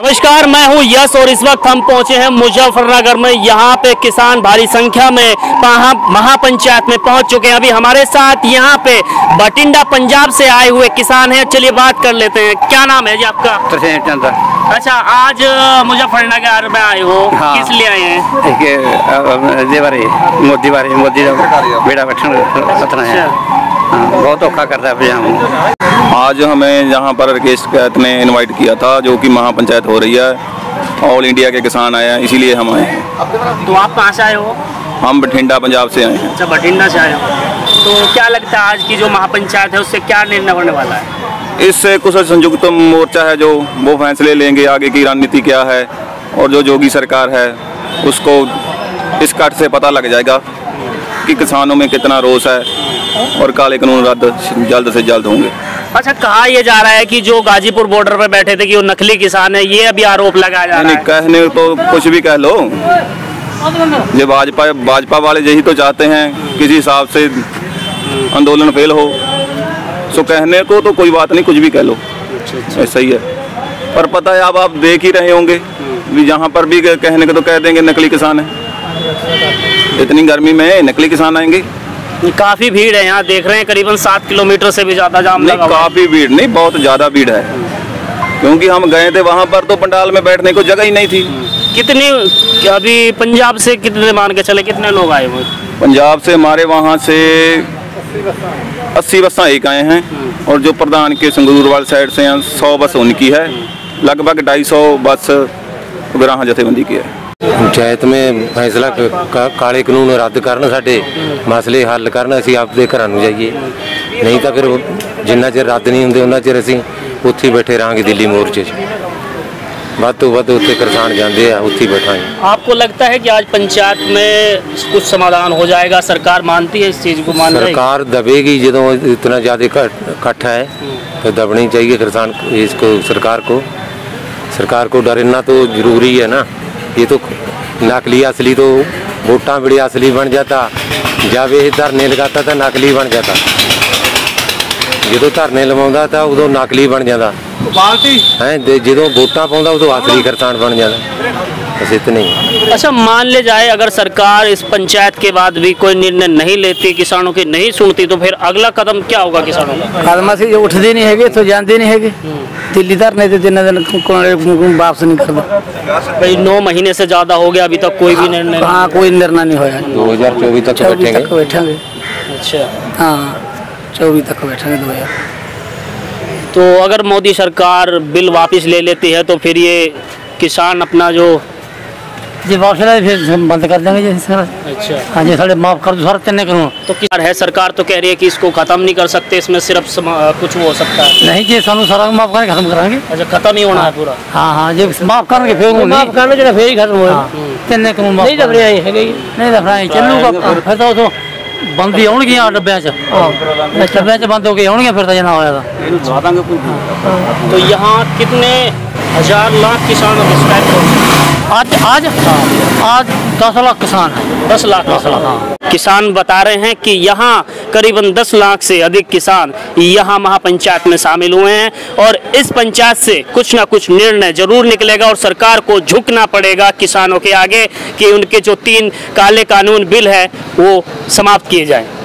नमस्कार, मैं हूं यश और इस वक्त हम पहुंचे हैं मुजफ्फरनगर में। यहां पे किसान भारी संख्या में महापंचायत में पहुंच चुके हैं। अभी हमारे साथ यहां पे बठिंडा पंजाब से आए हुए किसान हैं। चलिए बात कर लेते हैं। क्या नाम है जी आपका? चंद्र। अच्छा, आज मुजफ्फरनगर में आए हो। हाँ। किस लिए आए हैं? मोदी बेड़ा बैठना है। बहुत धोखा करता है। आज हमें यहाँ पर राकेश कैत ने इनवाइट किया था, जो कि महापंचायत हो रही है। ऑल इंडिया के किसान आए हैं, इसीलिए हम आए हैं। तो आप कहाँ से आए हो? हम बठिंडा पंजाब से आए हैं। अच्छा, बठिंडा से आए हो। तो क्या लगता है आज की जो महापंचायत है उससे क्या निर्णय होने वाला है? इससे कुछ संयुक्त मोर्चा है जो वो फैसले लेंगे आगे की रणनीति क्या है, और जो योगी सरकार है उसको इस कट से पता लग जाएगा कि किसानों में कितना रोष है, और काले कानून रद्द जल्द से जल्द होंगे। अच्छा, कहा यह जा रहा है कि जो गाजीपुर बॉर्डर पे बैठे थे कि वो नकली किसान है, ये अभी आरोप लगाया जा रहा है। कहने तो कुछ भी कह लो, ये भाजपा वाले यही तो चाहते हैं किसी हिसाब से आंदोलन फेल हो। सो कहने को तो कोई बात नहीं, कुछ भी कह लो, ऐसा ही है। पर पता है, अब आप देख ही रहे होंगे भी यहाँ पर भी कहने को तो कह देंगे नकली किसान है। इतनी गर्मी में नकली किसान आएंगे। काफी भीड़ है यहाँ, देख रहे हैं करीबन 7 किलोमीटर से भी ज्यादा जाम लगा। काफी भीड़ नहीं, बहुत ज्यादा भीड़ है, क्योंकि हम गए थे वहाँ पर तो पंडाल में बैठने को जगह ही नहीं थी। कितनी अभी पंजाब से कितने मान के चले, कितने लोग आए हुए? पंजाब से हमारे वहाँ से 80 बसें एक आए हैं, और जो प्रधान के संगरूर वाली साइड से 100 बस उनकी है। लगभग 250 बस ग्राह जथेबंदी की है। पंचायत में फैसला काले कानून रद्द करन, साडे मसले हल करन, असीं आपदे घरां नूं जाइए। नहीं तो फिर जिन्ना चिर रद्द नहीं होंदे उन्ना चिर असीं उत्थे बैठे रहांगे दिल्ली मोर्चे 'च। वध तो वध उत्थे किसान जांदे आ, उत्थे बैठांगे। आपको लगता है कि आज पंचायत में कुछ समाधान हो जाएगा? सरकार मानती है इस चीज़ को? सरकार दबेगी जदों इतना ज़्यादा इकट्ठा है तो दबनी चाहिए किसान इसको। सरकार को डरना तो जरूरी है ना। ये तो नकली असली तो वोटा बड़े असली बन जाता, जब ये धरने लगाता तो नकली बन जाता। जो धरने लवाउंदा था उदों नकली बन जाता है, जो वोटा पाउंदा उदों असली किसान बन जाता। बस इतना ही। अच्छा, मान ले जाए अगर सरकार इस पंचायत के बाद भी कोई निर्णय नहीं लेती, किसानों की नहीं सुनती, तो फिर अगला कदम क्या होगा किसानों का? कदम से उठते नहीं है तो जानते नहीं है। दिल्ली धरने तो दिन वापस नहीं करता भाई। 9 महीने से ज्यादा हो गया, अभी तक कोई भी निर्णय? हाँ, कोई निर्णय नहीं होया। 2024 तक बैठेंगे। अच्छा, हाँ 24 तक बैठेंगे 2000। तो अगर मोदी सरकार बिल वापस ले लेती है तो फिर ये किसान अपना जो वापस फिर बंद कर देंगे सर। अच्छा, हाँ जी, साढ़े माफ कर दो सर, तेने करूँ तो क्या है? सरकार तो कह रही है कि इसको खत्म नहीं कर सकते, इसमें सिर्फ कुछ वो हो सकता है। नहीं जी, सानू सारा माफ करके खत्म कराएंगे। अच्छा, खत्म ही होना है पूरा? हाँ हाँ जी, माफ करेंगे फिर माफ करने के फिर ही खत्म होगा। तेने करूँ नहीं दफड़िया नहीं दफड़ाई चलूगा फिर तो बंदी आउणगियां डब्बियां च। डब्बियां च बंद हो के आउणगियां फिर तो जना होया। तो यहाँ कितने हजार लाख किसान आज 10 लाख किसान है। 10 लाख किसान बता रहे हैं कि यहाँ करीबन 10 लाख से अधिक किसान यहाँ महापंचायत में शामिल हुए हैं, और इस पंचायत से कुछ ना कुछ निर्णय जरूर निकलेगा, और सरकार को झुकना पड़ेगा किसानों के आगे कि उनके जो 3 काले कानून बिल है वो समाप्त किए जाएं।